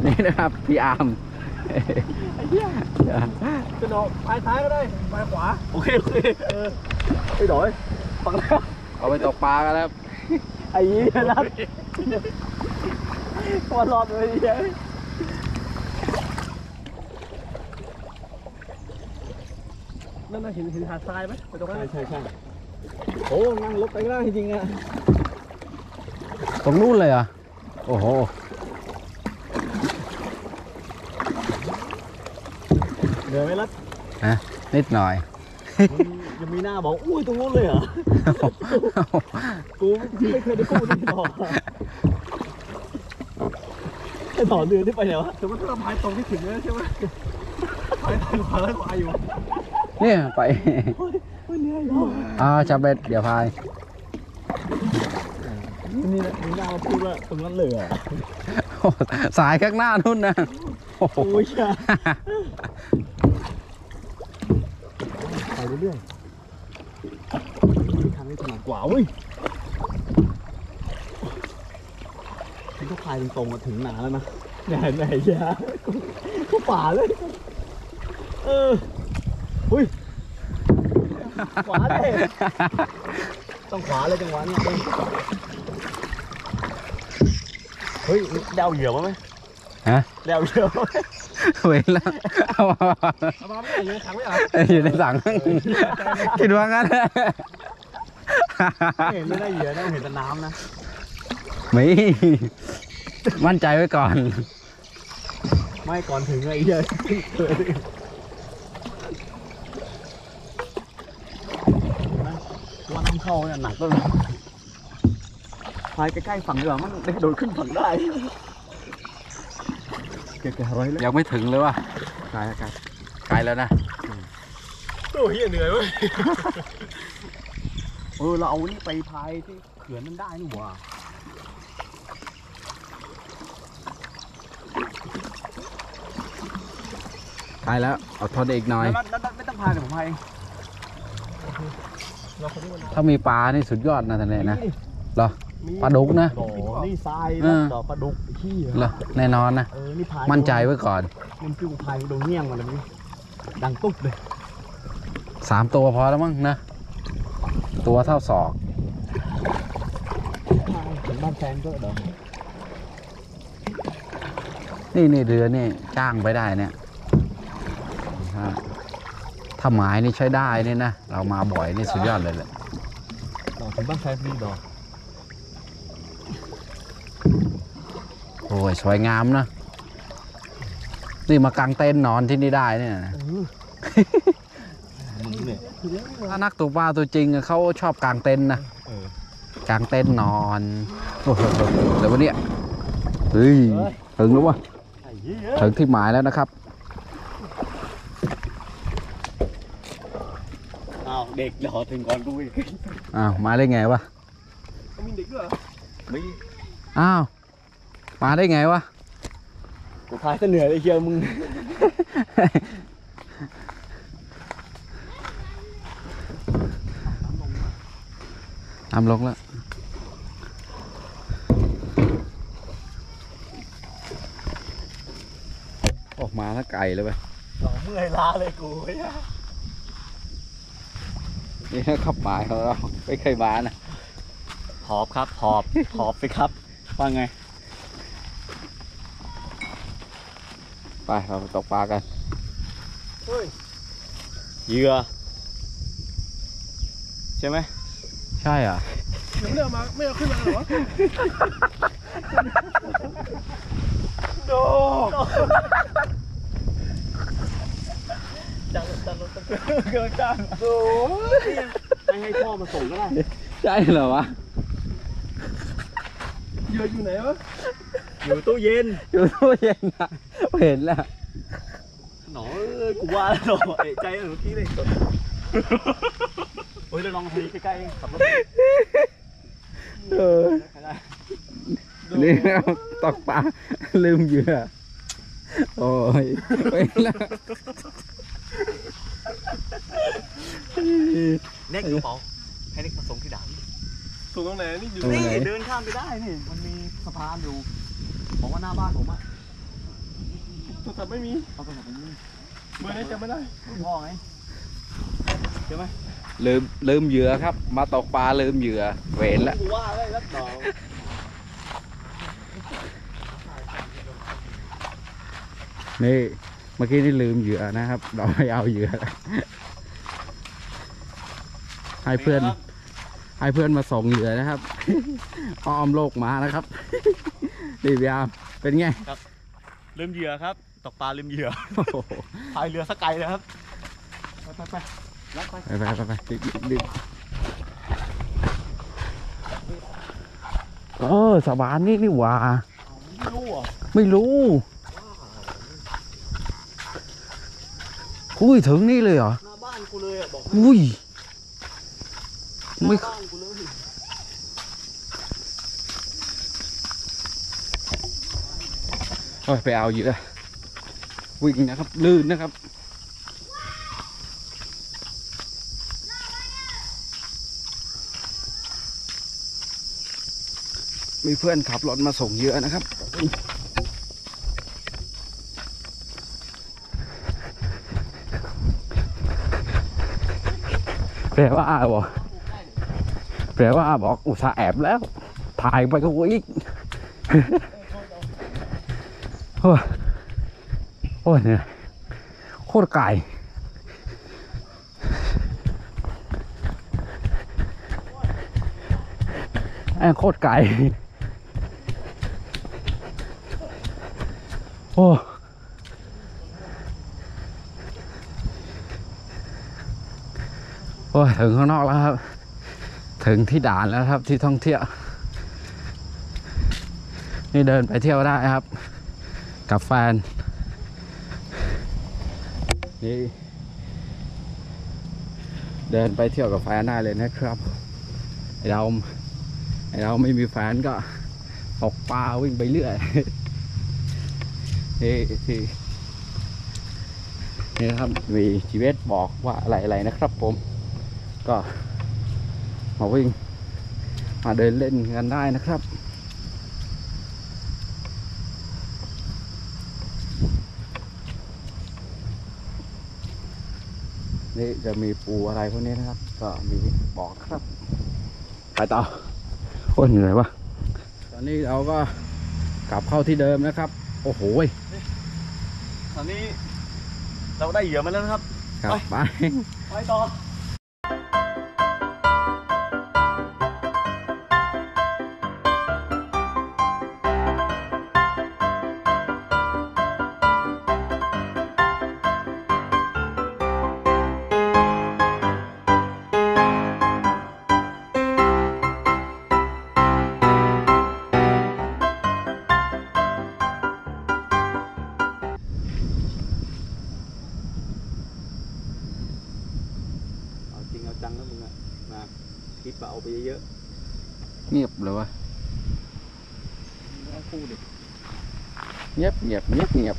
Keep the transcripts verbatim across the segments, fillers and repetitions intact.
นี่นะครับพี่อาร์มไอ้เหี้ยกระโดดปลายซ้ายก็ได้ปลายขวาโอเคโอเคเออไปโดยฟังแล้วเอาไปตกปลากันแล้วไอ้เหี้ยนัดตัวรอดเลยเหี้ยนั่นน่ะเห็นเห็นหาดทรายไหมไปตรงนั้นใช่ใช่โอ้นั่งรถไปได้จริงๆอะตรงนู้นเลยอ่ะโอ้โหเหนื่อยไหมล่ะฮะนิดหน่อยยังมีหน้าบอกอุ้ยตรงนู้นเลยเหรอกูไม่เคยได้พูดที่ต่อไอ้ต่อเดือนที่ไปไหนวะแต่ว่าถ้าเราพายตรงที่ถึงแล้วใช่ไหมพายทางขวาแล้วขวาอยู่เนี่ยไปเหนื่อยอ่าจับเบ็ดเดี๋ยวพายนี่แหละมีหน้ามาพูดว่าตรงนั้นเลยอ่ะสายข้างหน้านู่นนะโอ้ยช่ไปเรื่อยๆทางนี้ถนัดกว่าเว้ยฉันก็พายตรงๆมาถึงหนาแล้วนะไหนไหนยะก็ป่าเลยเอออุ้ยขวาเลยต้องขวาเลยจังหวะนี้เฮ้ยเดาเหยื่อไหมฮะเดาเหยื่อไหมเว้นแล้วเอามาไม่อยู่ในถังไม่เหรออยู่ในถังคิดว่างั้นเห็นไม่ได้เหยื่อนะเห็นแต่น้ำนะไม่มั่นใจไว้ก่อนไม่ก่อนถึงไอ้เหยื่อว่าน้ำเข้าเนี่ยหนักเลยพายใกล้ๆฝั่งดีกว่ามันได้โดดขึ้นฝั่งได้เก็บแค่ร้อยแล้วยังไม่ถึงเลยว่ะไกลไกลไกลแล้วนะโอ้ยเหนื่อยเว้ยเออเราเอานี่ไปพายที่เขื่อนนั้นได้นี่หว่าไกลแล้วเอาทอดอีกหน่อยไม่ต้องพายเดี๋ยวผมพายเองถ้ามีปลานี่สุดยอดนะท่านเนี่ยนะเหรอปลาดุกนะนี่ทรายนะดอกปลาดุกขี้เหรอแน่นอนนะมั่นใจไว้ก่อนมันคือพายโดนเงี้ยงมาเลยนี่ดังตุ๊บเลยสามตัวพอแล้วมั้งนะตัวเท่าศอกถึงบ้านแฟนก็เดี๋ยวนี่นี่เรือนี่จ้างไปได้เนี่ยถ้าหมายนี่ใช้ได้นี่นะเรามาบ่อยนี่สุดยอดเลยแหละดอกถึงบ้านแฟนมีดอกโอ้ยสวยงามนะนี่มากางเต็นท์นอนที่นี่ได้เนี่ยถ้านักตกปลาตัวจริงเขาชอบกางเต็นท์นะกางเต็นท์นอนโอ้โหเดี๋ยววันนี้เฮ้ยถึงแล้ววะถึงที่หมายแล้วนะครับอ้าวเด็กเดี๋ยวถึงก่อนกูอีกอ้าวมาได้ไงวะมีเด็กด้วยไม่อ้าวมาได้ไงวะกูพายจะเหนื่อยเลยเชียวมึงน้ำลงแล้วออกมาแล้วไก่เลยไปเมื่อยล้าเลยกูนี่ขับหมายของเราไม่เคยมานะหอบครับหอบหอบไปครับว่าไงไปเราไปตกปลากันเหยื่อใช่ไหมใช่อ่ะเดี๋ยวไม่เอามาไม่เอาขึ้นมาหรอโดจังจังเกินจังโอ้ยให้ให้พ่อมาส่งก็ได้ใช่เหรอวะเหยื่ออยู่ไหนวะอยู่ตู้เย็นอยู่ตู้เย็นนะเห็นแล้วหนอเอ้ยกูว่าแล้วหนอเอะใจเมื่อกี้เลยโอ้ยเราลองทีใกล้ๆขับรถเออนี่แล้วตกปลาลืมเหยื่อโอ้ยไปแล้วเน็กอยู่เปล่าให้เน็กมาส่งที่ด่านส่งตรงไหนนี่อยู่นี่เดินข้ามไปได้นี่มันมีสะพานอยู่บอกว่าหน้าบ้านผมอะโทรศัพท์ไม่มีเอาโทรศัพท์ไปนี่เบอร์นี้จำไม่ได้พ่อไงใช่ไหมลืมลืมเหยื่อครับ มาตกปลาลืมเหยื่อเวรละกูว่าเลยรักดอกนี่เมื่อกี้นี่ลืมเหยื่อนะครับ เราไม่เอาเหยื่อให้เพื่อนให้เพื่อนมาส่งเหยื่อนะครับ อ้อมโลกมานะครับ ดีพี่อาร์มเป็นไงลืมเหยื่อครับตกปลาลืมเหยื่อพายเรือสักไกลเลยครับไปไปไปรักไปไปไปไปไปดิบดิบดิบเออสบานนี่นี่หว่าไม่รู้อ่ะไม่รู้อุ้ยถึงนี่เลยเหรอหน้าบ้านกูเลยอ่ะบอกอุ้ยหน้าไม่บ้านกูเลยโอ้ยไปเอาเหยื่อวิ่งนะครับลื่นนะครับมีเพื่อนขับรถมาส่งเหยื่อนะครับแปลว่าอาบอกแปลว่าอาบอกอุตส่าห์แอบแล้วถ่ายไปก็อีก โอ้ยโอ้ยเนี่ยโคตรไก่แองโคตรไก่โอ้โอ้ยถึงข้างนอกแล้วครับถึงที่ด่านแล้วครับที่ท่องเที่ยวนี่เดินไปเที่ยวได้ครับกับแฟนนี่เดินไปเที่ยวกับแฟนได้เลยนะครับไอเราไอเราไม่มีแฟนก็ตกปลาวิ่งไปเรื่อยนี่ที่นี่นะครับมีชีวิตบอกว่าอะไรๆนะครับผมก็มาวิ่งมาเดินเล่นกันได้นะครับนี่จะมีปูอะไรพวกนี้นะครับก็มีบอกครับไปต่อโอ้ยเหนื่อยวะตอนนี้เราก็กลับเข้าที่เดิมนะครับโอ้โหตอนนี้เราได้เหยื่อมาแล้วนะครับครับไปไปต่อจริงเอาจังนะมึงอะมาคิดว่าเอาไปเยอะเงียบเลยวะๆต้องคู่ดิเงียบเงียบเงียบเงียบ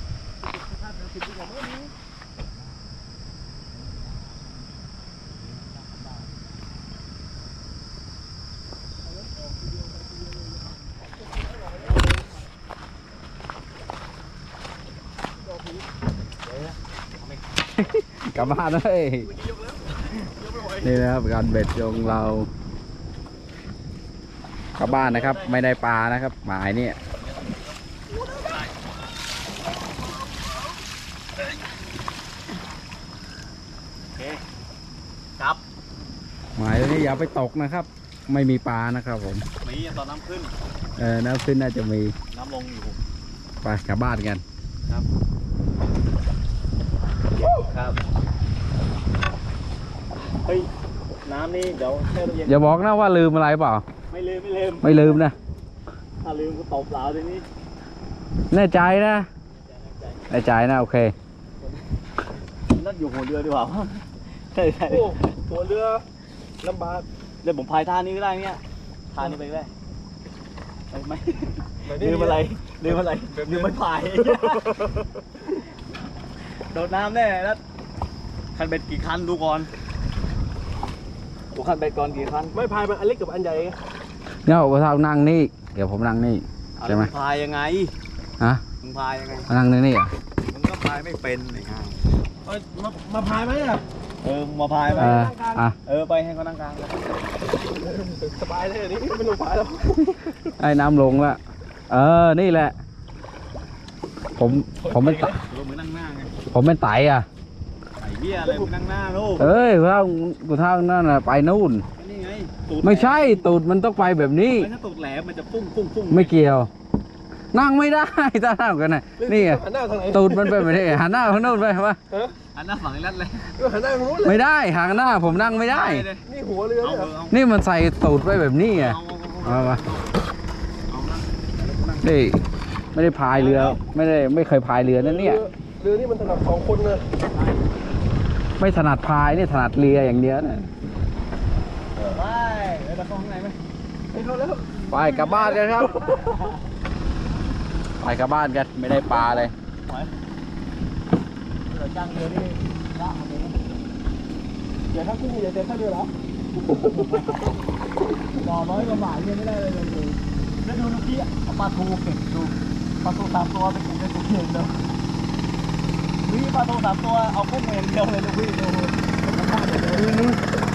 กลับบ้านเลยนี่นะครับการเบ็ดยงเรากลับบ้านนะครับไม่ได้ปลานะครับหมายเนี่ยครับหมายตัวนี้อย่าไปตกนะครับ ไม่มีปลานะครับผมมีตอนน้ำขึ้นเออน้ำขึ้นน่าจะมีน้ำลงอยู่ไปกลับบ้านกันครับครับเฮ้ยน้ำนี่เดี๋ยวแช่ตู้เย็นอย่าบอกนะว่าลืมอะไรเปล่าไม่ลืมไม่ลืมไม่ลืมนะถ้าลืมก็ตบเหลาทีนี้แน่ใจนะแน่ใจนะโอเคนัดอยู่หัวเรือดีกว่าใช่ใช่โอ้ตัวเรือลำบากเดี๋ยวผมพายท่านี้ก็ได้เนี่ยท่านี้ไปก็ได้ไปไหมแบบนี้ลืมอะไรลืมอะไรลืมไม่พายโดดน้ำแน่แล้วคันเบ็ดกี่คันดูก่อนดูคันเบ็ดก่อนกี่คันไม่พายมันอันเล็กกับอันใหญ่ไงเนี่ยเรานั่งนี่เดี๋ยวผมนั่งนี่ใช่ไหมพายยังไงฮะมึงพายยังไงมานั่งในนี่อ่ะมึงก็พายไม่เป็นไอ้ห่าเอ้ยมามาพายไหมอ่ะเออมึงมาพายไหมเอออ่ะเออไปให้เขานั่งกลางเลยสบายเลยอันนี้ไม่ต้องพายแล้วไอ้น้ำลงละเออนี่แหละ ผมผมเป็นไตเออมึงนั่งหน้าไงผมเป็นไตอ่ะไอ้เหี้ยอะไรมึงนั่งหน้าลูกเอ้ยถ้ากูเท่านั่นน่ะไปนู่นนี่ไงตูดไม่ใช่ตูดมันต้องไปแบบนี้ไม่ถ้าตูดแหลมมันจะปุ้งปุ้งปุ้งไม่เกี่ยว นั่งไม่ได้ ถ้านั่งกันน่ะนี่ไงหันหน้าทางไหนตูดมันไปแบบนี้หันหน้าข้างโน้นไปมาฮะอันหน้าฝั่งนี้รัดเลยก็หันหน้าทางนู้นเลยไม่ได้หางหน้าผมนั่งไม่ได้เลยนี่หัวเรือเอาเนี่ยเอานี่มันใส่ตูดไว้แบบนี้ไงเอามามาเอานั่งนี่ไม่ได้พายเรือ ไม่ได้ไม่เคยพายเรือนั่นเนี่ยเรือนี่มันถนัดสองคนนะไม่ถนัดพายนี่ถนัดเรืออย่างเดียวนะไปเดี๋ยวจะเข้าข้างในไหมไม่เข้าแล้วไปกลับบ้านกันครับ ไปกลับบ้านกันไม่ได้ปลาเลยไปเดี๋ยวจ้างเรือนี่ละเอาไปอย่าทั้งกุ้งอย่าเต็มท่าเรือเหรอต่อร้อยกว่าบาทยังไม่ได้เลยเลยแล้วดูลูกพี่เอาปลาทูเก็บดูปลาทูสามตัวไปเก็บได้ตัวเดียวเดียวนี่ปลาทูสามตัวเอากุ้งเองเดียวเลยลูกพี่ดูดูนี่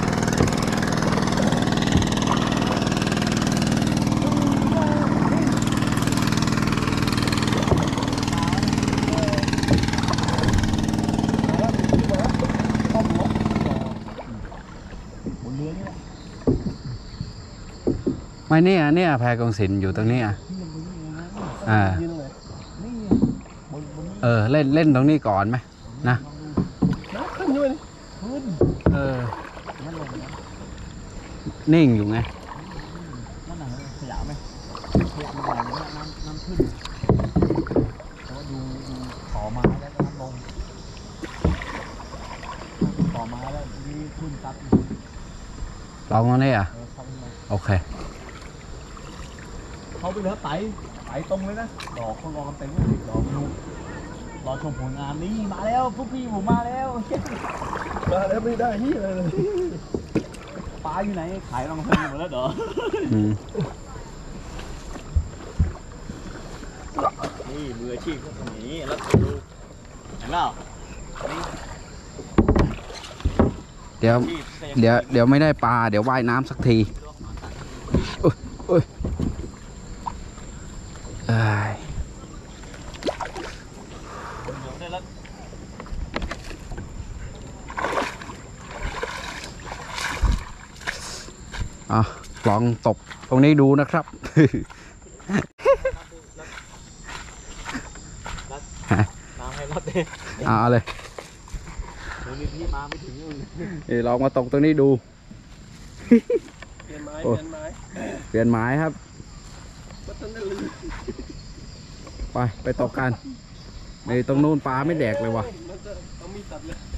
ไม่เนี่ยเนี่ยแพกองศิลป์อยู่ตรงนี้อ่ะอ่ายืนตรงไหนเออเล่นเล่นตรงนี้ก่อนไหมนะนะขึ้นด้วยนี่เออนิ่งอยู่ไงนั่นน่ะขยะไหมขยะมันไหลน้ำน้ำขึ้นแต่ว่าดูดูต่อมาแล้วก็น้ำลงต่อมาแล้วนี่ขึ้นตัดลองตรงนี้อ่ะเออเข้าไปเลยโอเคเขาไปเหลือไตไตตรงเลยนะดอกเขารอกันเต็มเลยดอกดูรอชมผลงานนี่มาแล้วพวกพี่ผมมาแล้วมาแล้วไม่ได้ที่อะไรเลยปลาอยู่ไหนขายรังเพลินหมดแล้วเด้ออืมนี่มืออาชีพพวกนี้แล้วดูเห็นเปล่านี่เดี๋ยวที่เดี๋ยวเดี๋ยวไม่ได้ปลาเดี๋ยวว่ายน้ำสักทีอุ้ยอุ้ยเอ้ยเดี๋ยวได้แล้วอ่ะลองตกตรงนี้ดูนะครับน้ำให้รอดเด้เอาเลยเดี๋ยวนี้พี่มาไม่ถึงนู่นเอ้ยลองมาตกตรงนี้ดูเปลี่ยนไม้โอ้เปลี่ยนไม้เปลี่ยนไม้ครับก็ต้องได้ลืมไปไปตกกันในตรงนู้นปลาไม่แดกเลยว่ะมันจะเอามีดตัดเลย